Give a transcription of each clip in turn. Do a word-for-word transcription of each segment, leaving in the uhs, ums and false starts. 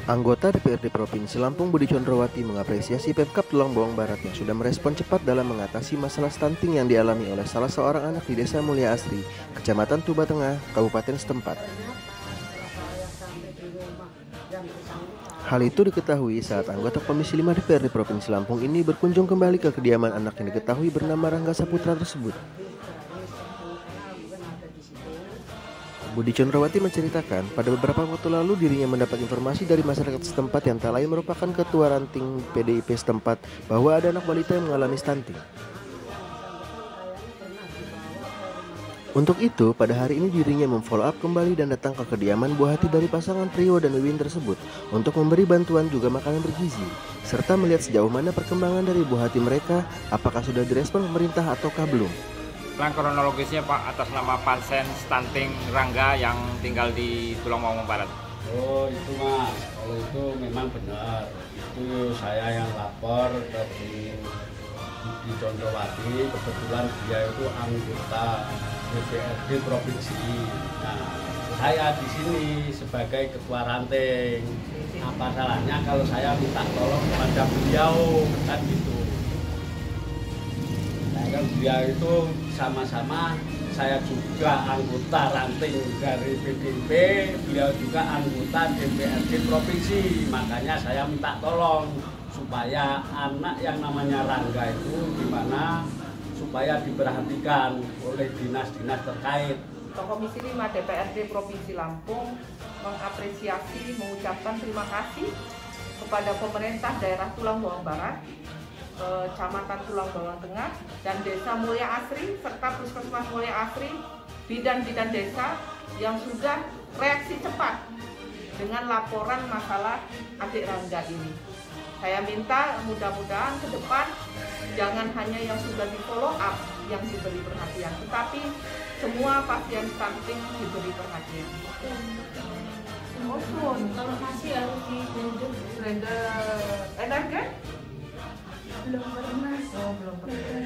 Anggota D P R D Provinsi Lampung Budi Condrowati mengapresiasi Pemkab Tulang Bawang Barat yang sudah merespon cepat dalam mengatasi masalah stunting yang dialami oleh salah seorang anak di Desa Mulia Asri, Kecamatan Tuba Tengah, Kabupaten setempat. Hal itu diketahui saat anggota Komisi lima D P R D Provinsi Lampung ini berkunjung kembali ke kediaman anak yang diketahui bernama Rangga Saputra tersebut. Budi Condrowati menceritakan, pada beberapa waktu lalu dirinya mendapat informasi dari masyarakat setempat yang tak lain merupakan ketua ranting P D I P setempat bahwa ada anak balita yang mengalami stunting. Untuk itu, pada hari ini dirinya memfollow up kembali dan datang ke kediaman buah hati dari pasangan Priyo dan Wiwin tersebut untuk memberi bantuan juga makanan bergizi, serta melihat sejauh mana perkembangan dari buah hati mereka, apakah sudah direspon pemerintah ataukah belum. Plan kronologisnya Pak, atas nama pasien stunting Rangga yang tinggal di Tulang Bawang Barat. Oh itu Mas, kalau itu memang benar. Itu saya yang lapor ke Budi Condrowati, kebetulan dia itu anggota D P R D Provinsi. Nah, saya di sini sebagai ketua ranting. Apa salahnya kalau saya minta tolong kepada beliau, kan gitu. Kan beliau itu sama-sama, saya juga anggota ranting dari P D I P, beliau juga anggota D P R D Provinsi, makanya saya minta tolong supaya anak yang namanya Rangga itu gimana supaya diperhatikan oleh dinas-dinas terkait. Komisi lima D P R D Provinsi Lampung mengapresiasi, mengucapkan terima kasih kepada pemerintah daerah Tulang Bawang Barat, Kecamatan Tulang Bawang Tengah, dan Desa Mulia Asri, serta Puskesmas Mulia Asri, bidan-bidan desa yang sudah reaksi cepat dengan laporan masalah adik Rangga ini. Saya minta mudah-mudahan ke depan jangan hanya yang sudah di follow up yang diberi perhatian, tetapi semua pasien stunting diberi perhatian. Oh, kalau masih harus ditunjuk energi? belum pernah. Oh, belum pernah.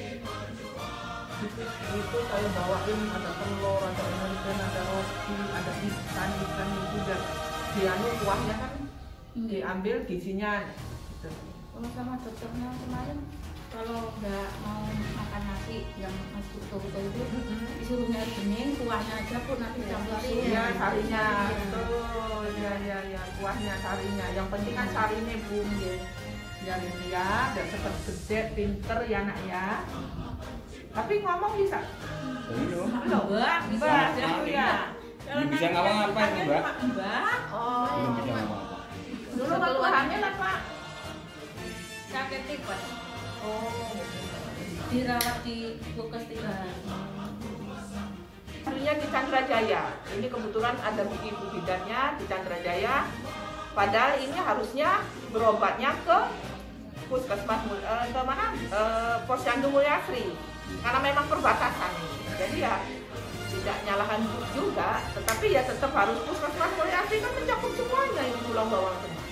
Itu, itu saya bawain ada telur, ada energen, ada roti, ada ikan, ikan itu juga dianu kuahnya kan diambil gizinya. Gitu. Kalau sama dokternya kemarin kalau nggak mau makan nasi yang masuk betul-betul itu disuruhnya bening, kuahnya aja pun nanti campurin. Iya, sarinya, betul. Ya, ya, ya, kuahnya, sarinya. Yang penting kan sarinya bung ya. Biar ini ya, biar cepet gede, pinter ya nak ya. Tapi ngomong bisa? Belum. Belum? Mbak, mbak, ya. Belum bisa ngomong apa itu Mbak? Mbak, oh. Belum bisa ngomong apa. Dulu waktu hamil apa? Sakit tipes, Oh. dirawat di Bukes tiga hari. Dulunya di Candrajaya. Ini kebetulan ada ibu bidannya di Candrajaya. Padahal ini harusnya berobatnya ke Puskesmas eh, ke mana? Eh, Posyandu Mulia Asri. Karena memang perbatasan ini. Jadi ya tidak nyalahan juga, tetapi ya tetap harus Puskesmas Mulia Asri kan mencakup semuanya yang Tulang Bawang Tengah.